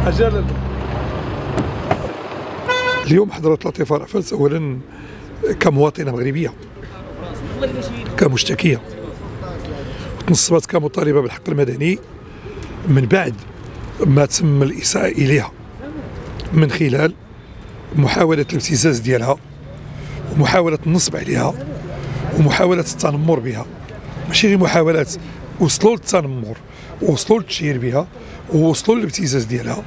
أجل. اليوم حضرت لطيفة رأفت أولا كمواطنة مغربية، كمشتكية، تنصبت كمطالبة بالحق المدني من بعد ما تم الإساءة إليها من خلال محاولة الابتزاز ديالها ومحاولة النصب عليها ومحاولة التنمر بها. ماشي غير محاولات، وصلوا للتنمر ووصلوا للتشهير بها ووصلوا للابتزاز ديالها،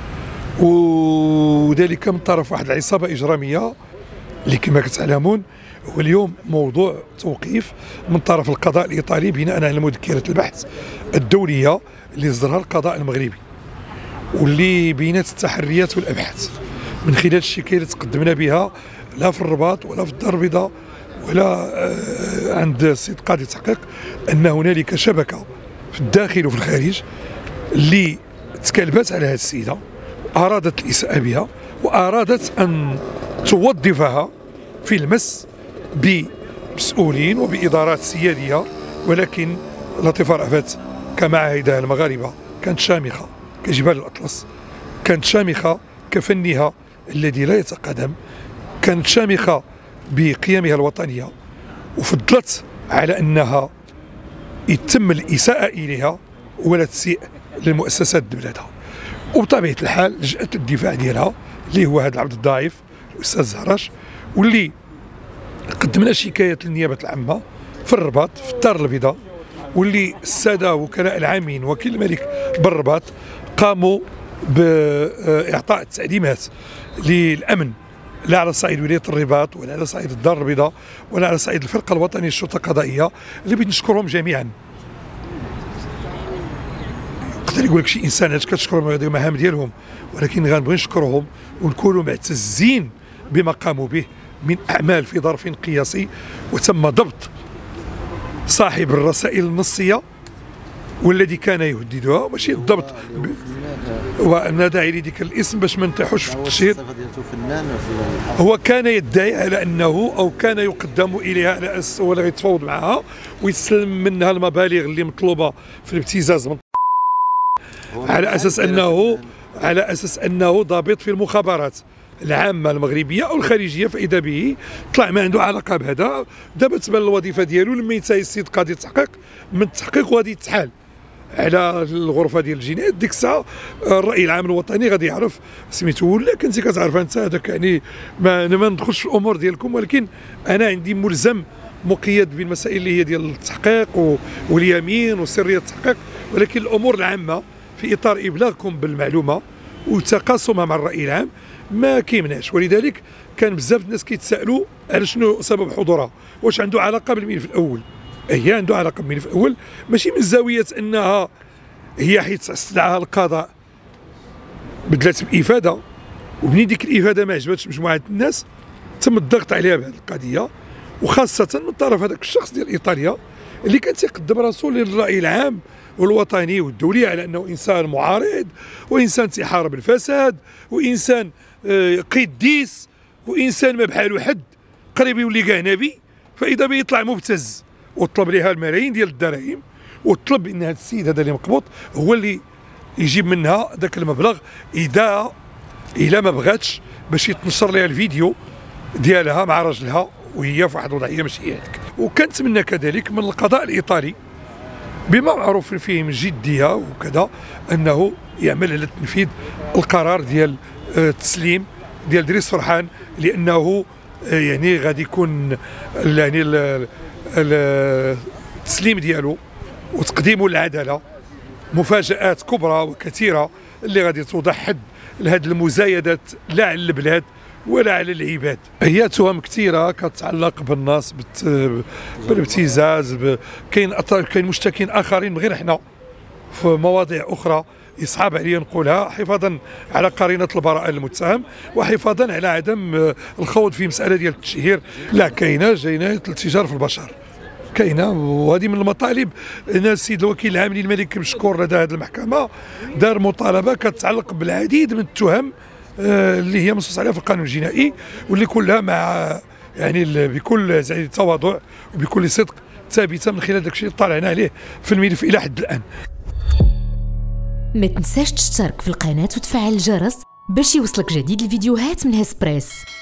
وذلك من طرف واحد العصابة إجرامية اللي كما كتعلمون هو اليوم موضوع توقيف من طرف القضاء الإيطالي بناء على مذكرة البحث الدولية اللي صدرها القضاء المغربي، واللي بينات التحريات والأبحاث من خلال الشكاية اللي تقدمنا بها لا في الرباط ولا في الدار البيضاء ولا عند السيد قاضي التحقيق أن هنالك شبكة في الداخل وفي الخارج اللي تكلبت على هذه السيدة وأرادت الإساءة بها وأرادت أن توظفها في المس بمسؤولين وبإدارات سيادية، ولكن لطيفة رأفت كما عهدها المغاربة كانت شامخة كجبال الأطلس، كانت شامخة كفنها الذي لا يتقدم، كانت شامخة بقيمها الوطنية، وفضلت على أنها يتم الإساءة إليها ولا تسيء للمؤسسات بلادها. وبطبيعة الحال لجأت الدفاع ديالها اللي هو هذا العبد الضعيف الأستاذ زهراش، واللي قدمنا شكاية للنيابة العامة في الرباط في الدار البيضاء، واللي السادة وكلاء العامين وكيل الملك بالرباط قاموا بإعطاء التعليمات للأمن لا على صعيد ولاية الرباط ولا على صعيد الدار البيضاء ولا على صعيد الفرقة الوطنية للشرطة القضائية اللي بنشكرهم جميعا. يقدر يقول لك شي انسان علاش كتشكرهم هذه المهام ديالهم، ولكن غنبغي نشكرهم ونكونوا معتزين بما قاموا به من اعمال في ظرف قياسي، وتم ضبط صاحب الرسائل النصيه والذي كان يهددها، ماشي الضبط وانا داعي لذكر الاسم باش ما نطيحوش في التشهير. هو كان يدعي على انه او كان يقدم اليها على اساس هو اللي غيتفاوض معها ويستلم منها المبالغ اللي مطلوبه في الابتزاز على اساس انه ضابط في المخابرات العامه المغربيه او الخارجيه، فاذا به طلع ما عنده علاقه بهذا. دابا تبان الوظيفه ديالو لما ينتهي السيد قاضي التحقيق من التحقيق وغادي يتحال على الغرفه ديال الجنايات، ديك الساعه الراي العام الوطني غادي يعرف سميتو، ولا كنتي كتعرف انت هذاك. يعني ما ندخلش في الامور ديالكم، ولكن انا عندي ملزم مقيد بالمسائل اللي هي ديال التحقيق واليمين وسريه التحقيق، ولكن الامور العامه في اطار ابلاغكم بالمعلومه وتقاسمها مع الراي العام ما كيمناش. ولذلك كان بزاف الناس كيتسائلوا على شنو سبب حضورها، واش عنده علاقه بالملف الاول؟ هي عنده علاقه بالملف الاول، ماشي من زاويه انها هي حيت استدعاها القضاء بدلات بافاده، ومنين ديك الافاده ما عجبتش مجموعه الناس تم الضغط عليها بهذه القضيه، وخاصه من طرف هذاك الشخص ديال ايطاليا اللي كان تيقدم راسو للراي العام والوطني والدولي على انه انسان معارض وانسان تيحارب الفساد وانسان قديس وانسان ما بحالو حد قريب يولي كاع نبي، فاذا به يطلع مبتز وطلب لها الملايين ديال الدراهم وطلب ان هذا السيد هذا اللي مقبوط هو اللي يجيب منها ذاك المبلغ اذا ما بغاتش باش يتنشر لها الفيديو ديالها مع راجلها وهي في واحد الوضعيه ماشي هذيك. وكنتمنى كذلك من القضاء الايطالي بما معروف فيه من جديه وكذا انه يعمل على تنفيذ القرار ديال التسليم ديال دريس فرحان، لانه يعني غادي يكون يعني التسليم ديالو وتقديمه للعداله مفاجآت كبرى وكثيره اللي غادي توضع حد لهذه المزايدات لا على البلاد ولا على العباد. هي تهم كثيره كتعلق بالناس بالابتزاز، كاين مشتكين اخرين غير احنا في مواضيع اخرى يصعب عليا نقولها حفاظا على قرينه البراءه للمتهم وحفاظا على عدم الخوض في مساله ديال التشهير. لا، كاينه جنايه الاتجار في البشر كاينه، وهذه من المطالب. هنا السيد الوكيل العام للملك مشكور لدى هذه المحكمه دار مطالبه كتتعلق بالعديد من التهم اللي هي منصوص عليها في القانون الجنائي، واللي كلها مع يعني بكل تواضع وبكل صدق ثابته من خلال داك الشيء اللي طالعنا عليه في الملف الى حد الان. ما تنساش تشترك في القناة وتفعل الجرس باش يوصلك جديد الفيديوهات من هسبريس.